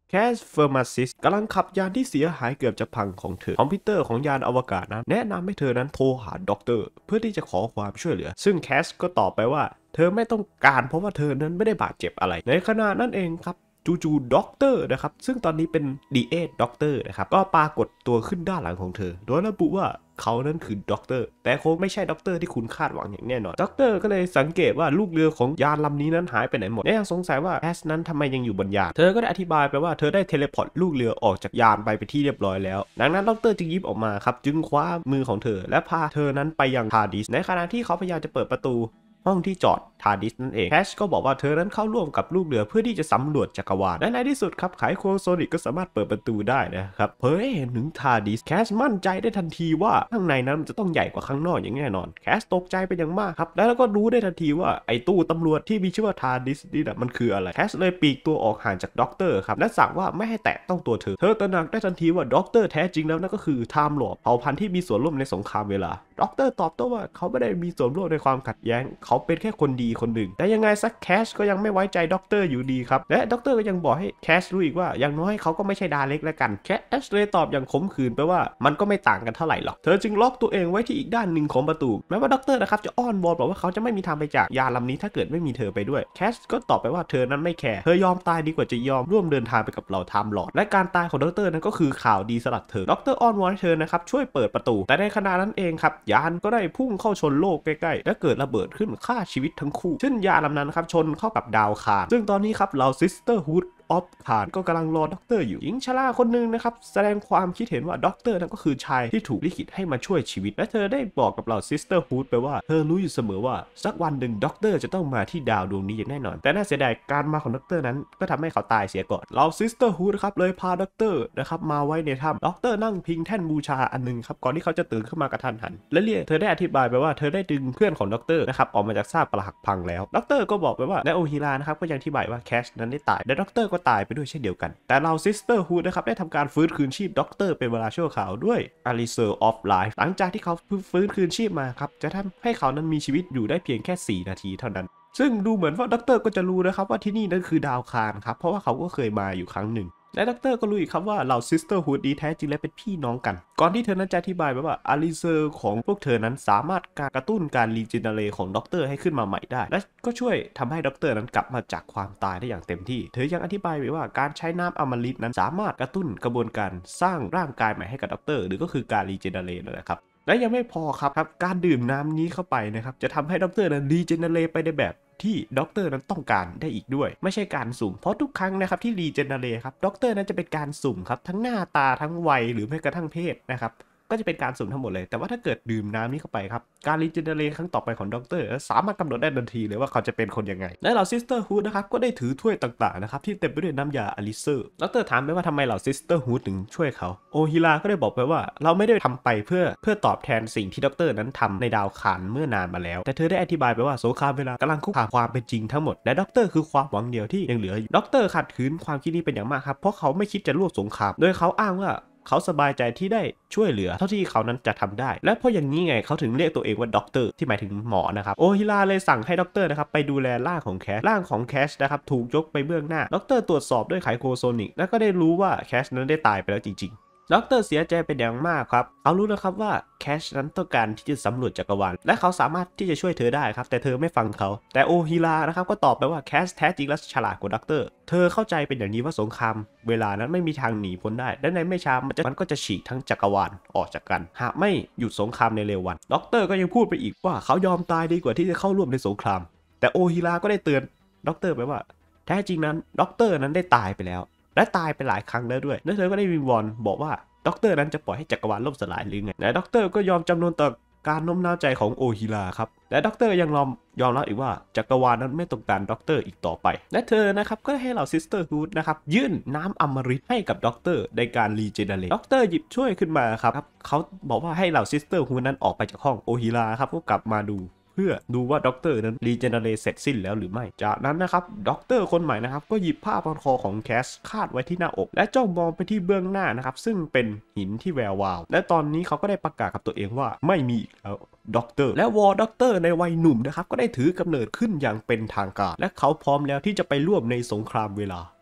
แคสเฟอร์มาซิสกำลังขับยานที่เสียหายเกือบจะพังของเธอคอมพิวเตอร์ของยานอวกาศนั้นแนะนำให้เธอนั้นโทรหาด็อกเตอร์เพื่อที่จะขอความช่วยเหลือซึ่งแคสก็ตอบไปว่าเธอไม่ต้องการเพราะว่าเธอนั้นไม่ได้บาดเจ็บอะไรในขณะนั้นเองครับจู่ๆด็อกเตอร์นะครับซึ่งตอนนี้เป็นดีเอด็อกเตอร์นะครับก็ปรากฏตัวขึ้นด้านหลังของเธอโดยระบุว่าเขานั้นคือด็อกเตอร์แต่คงไม่ใช่ด็อกเตอร์ที่คุณคาดหวังอย่างแน่นอนด็อกเตอร์ก็เลยสังเกตว่าลูกเรือของยานลำนี้นั้นหายไปไหนหมดและยังสงสัยว่าแคสนั้นทำไมยังอยู่บนยานเธอก็ได้อธิบายไปว่าเธอได้เทเลพอร์ตลูกเรือออกจากยานไปที่เรียบร้อยแล้วดังนั้นด็อกเตอร์จึงยิบออกมาครับจึงคว้ามือของเธอและพาเธอนั้นไปยังทาร์ดิสในขณะที่เขาพยายามจะเปิดประตูห้องที่จอดทาร์ดิสนั่นเองแคชก็บอกว่าเธอนั้นเข้าร่วมกับลูกเรือเพื่อที่จะสำรวจจักรวาลและในที่สุดครับไขควงโซนิกก็สามารถเปิดประตูได้นะครับเผยเห็นถึงทาร์ดิสแคชมั่นใจได้ทันทีว่าข้างในนั้นมันจะต้องใหญ่กว่าข้างนอกอย่างแน่นอนแคชตกใจเป็นอย่างมากครับแล้วก็รู้ได้ทันทีว่าไอ้ตู้ตำรวจที่มีชื่อว่าทาร์ดิสนี่นะมันคืออะไรแคชเลยปีกตัวออกห่างจากด็อกเตอร์ครับและสั่งว่าไม่ให้แตะต้องตัวเธอตระหนักได้ทันทีว่าด็อกเตอร์แท้จริงแล้วนั่นก็คือไทม์ลอร์ดเผ่าพันธุ์ที่มีส่วนร่วมในสงครามเวลาด็อกเตอร์ตอบโต้ว่าเขาไม่ได้มีส่วนร่วมในความขัดแย้งเขาเป็นแค่คนดีคนหนึ่งแต่ยังไงซักแคชก็ยังไม่ไว้ใจด็อกเตอร์อยู่ดีครับและด็อกเตอร์ก็ยังบอกให้แคชรู้อีกว่าอย่างน้อยเขาก็ไม่ใช่ดาเล็กแล้วกันแคชเลยตอบอย่างขมขื่นไปว่ามันก็ไม่ต่างกันเท่าไหร่หรอกเธอจึงล็อกตัวเองไว้ที่อีกด้านหนึ่งของประตูแม้ว่าด็อกเตอร์นะครับจะอ้อนวอนบอกว่าเขาจะไม่มีทางไปจากยานลำนี้ถ้าเกิดไม่มีเธอไปด้วยแคชก็ตอบไปว่าเธอนั้นไม่แคร์เธอยอมตายดีกว่าจะยอมร่วมเดินทางไปกับเราไทม์ลอร์ดและการตายของด็อกเตอร์นั้นก็คือข่าวดีสำหรับเธอด็อกเตอร์อ้อนวอนให้เธอนะครับช่วยเปิดประตูแต่ในขณะนั้นเองครับยานก็ได้พุ่งเข้าชนโลกใกล้ๆและเกิดระเบิดขึ้นฆ่าชีวิตทั้งคู่ซึ่งยานลำนั้นครับชนเข้ากับดาวคารซึ่งตอนนี้ครับเราซิสเตอร์ฮูดออฟคานก็กำลังรอด็อกเตอร์อยู่หญิงชราคนหนึ่งนะครับแสดงความคิดเห็นว่าด็อกเตอร์นั้นก็คือชายที่ถูกลิขิตให้มาช่วยชีวิตและเธอได้บอกกับเราซิสเตอร์ฮูดไปว่าเธอรู้อยู่เสมอว่าสักวันหนึ่งด็อกเตอร์จะต้องมาที่ดาวดวงนี้อย่างแน่นอนแต่น่าเสียดายการมาของด็อกเตอร์นั้นก็ทำให้เขาตายเสียก่อนเราซิสเตอร์ฮูดครับเลยพาด็อกเตอร์นะครับมาไว้ในถ้ำด็อกเตอร์นั่งพิงแท่นบูชาอันนึงครับก่อนที่เขาจะตื่นขึ้นมากระทันหันและเรียกเธอได้อธิบายไปว่าเธอได้ดึงเพื่อนของด็อกเตอร์นะครับออกมาจากซากปรักหักพังแล้วด็อกเตอร์ก็บอกไปว่าและโอฮิรานะครับก็ยังอธิบายว่าแคชนั้นได้ตายและด็อกเตอร์ก็ตายไปด้วยเช่นเดียวกันแต่เราซิสเตอร์ฮูดนะครับได้ทำการฟื้นคืนชีพด็อกเตอร์เป็นเวลาชั่วคราวด้วยอาริเซอร์ออฟไลฟ์หลังจากที่เขาฟื้นคืนชีพมาครับจะทำให้เขานั้นมีชีวิตอยู่ได้เพียงแค่4 นาทีเท่านั้นซึ่งดูเหมือนว่าด็อกเตอร์ก็จะรู้นะครับว่าที่นี่นั่นคือดาวคารครับเพราะว่าเขาก็เคยมาอยู่ครั้งหนึ่งและด็อกเตอร์ก็รู้อีกครับว่าเหล่าซิสเตอร์ฮูดนี้แท้จริงแล้วเป็นพี่น้องกันก่อนที่เธอนั้นจะอธิบายว่าอาริเซอร์ของพวกเธอนั้นสามารถกระตุ้นการรีเจเนเรของด็อกเตอร์ให้ขึ้นมาใหม่ได้และก็ช่วยทำให้ด็อกเตอร์นั้นกลับมาจากความตายได้อย่างเต็มที่เธอยังอธิบายไว้ว่าการใช้น้ำอมฤตนั้นสามารถกระตุ้นกระบวนการสร้างร่างกายใหม่ให้กับด็อกเตอร์หรือก็คือการรีเจเนเรนะครับและยังไม่พอครับการดื่มน้ำนี้เข้าไปนะครับจะทำให้ด็อกเตอร์นั้นรีเจเนเรไปในแบบที่ด็อกเตอร์นั้นต้องการได้อีกด้วยไม่ใช่การสุ่มเพราะทุกครั้งนะครับที่รีเจเนเรครับด็อกเตอร์นั้นจะเป็นการสุ่มครับทั้งหน้าตาทั้งวัยหรือแม้กระทั่งเพศนะครับก็จะเป็นการสุ่มทั้งหมดเลยแต่ว่าถ้าเกิดดื่มน้ำนี้เข้าไปครับการรีเจเนเรครั้งต่อไปของด็อกเตอร์สามารถกำหนดได้ทันทีเลยว่าเขาจะเป็นคนยังไงและเหล่าซิสเตอร์ฮูดนะครับก็ได้ถือถ้วยต่างๆนะครับที่เต็มไปด้วยน้ำยาอลิเซอร์ด็อกเตอร์ถามไปว่าทำไมเหล่าซิสเตอร์ฮูดถึงช่วยเขาโอฮิราก็ได้บอกไปว่าเราไม่ได้ทำไปเพื่อตอบแทนสิ่งที่ด็อกเตอร์นั้นทำในดาวคารเมื่อนานมาแล้วแต่เธอได้อธิบายไปว่าสงครามเวลากำลังคุกคามความเป็นจริงทั้งหมดและด็อกเตอร์คือความหวังเดียวที่ยังเหลืออยู่ด็อกเตอร์ขัดขืนความคิดนี้เป็นอย่างมากครับเพราะเขาไม่คิดจะร่วมสงครามโดยเขาอ้างว่าเขาสบายใจที่ได้ช่วยเหลือเท่าที่เขานั้นจะทำได้และเพราะอย่างนี้ไงเขาถึงเรียกตัวเองว่าด็อกเตอร์ที่หมายถึงหมอนะครับโอฮิราเลยสั่งให้ด็อกเตอร์นะครับไปดูแลร่างของแคชนะครับถูกยกไปเบื้องหน้าด็อกเตอร์ตรวจสอบด้วยไขโครโซนิกและก็ได้รู้ว่าแคชนั้นได้ตายไปแล้วจริงๆด็อกเตอร์เสียใจเป็นอย่างมากครับเขารู้นะครับว่าแคชนั้นต้องการที่จะสำรวจจักรวาลและเขาสามารถที่จะช่วยเธอได้ครับแต่เธอไม่ฟังเขาแต่โอฮิรานะครับก็ตอบไปว่าแคชแท้จริงและฉลาดกว่าด็อกเตอร์เธอเข้าใจเป็นอย่างนี้ว่าสงครามเวลานั้นไม่มีทางหนีพ้นได้และในไม่ช้ามันก็จะฉีกทั้งจักรวาลออกจากกันหากไม่หยุดสงครามในเร็ววันด็อกเตอร์ก็ยังพูดไปอีกว่าเขายอมตายดีกว่าที่จะเข้าร่วมในสงครามแต่โอฮิราก็ได้เตือนด็อกเตอร์ไปว่าแท้จริงนั้นด็อกเตอร์นั้นได้ตายไปแล้วและตายไปหลายครั้งแล้วด้วยและเธอก็ได้วิงวอนบอกว่าด็อกเตอร์นั้นจะปล่อยให้จักรวาลล่มสลายหรือไงและด็อกเตอร์ก็ยอมจำนนต่อการโน้มน้าวใจของโอฮิราครับและด็อกเตอร์ยังยอมรับอีกว่าจักรวาลนั้นไม่ต้องการด็อกเตอร์อีกต่อไปและเธอนะครับก็ให้เหล่าซิสเตอร์ฮูดนะครับยื่นน้ำอมฤตให้กับด็อกเตอร์ในการรีเจเนเรตด็อกเตอร์หยิบช่วยขึ้นมาครับเขาบอกว่าให้เหล่าซิสเตอร์ฮูดนั้นออกไปจากห้องโอฮิราครับก็กลับมาดูเพื่อดูว่าด็อกเตอร์นั้นรีเจเนเรตเสร็จสิ้นแล้วหรือไม่จากนั้นนะครับด็อกเตอร์คนใหม่นะครับก็หยิบผ้าพันคอของแคชคาดไว้ที่หน้าอกและจ้องมองไปที่เบื้องหน้านะครับซึ่งเป็นหินที่แวววาวและตอนนี้เขาก็ได้ประกาศกับตัวเองว่าไม่มีอีกแล้วด็อกเตอร์และวอร์ด็อกเตอร์ในวัยหนุ่มนะครับก็ได้ถือกำเนิดขึ้นอย่างเป็นทางการและเขาพร้อมแล้วที่จะไปร่วมในสงครามเวลา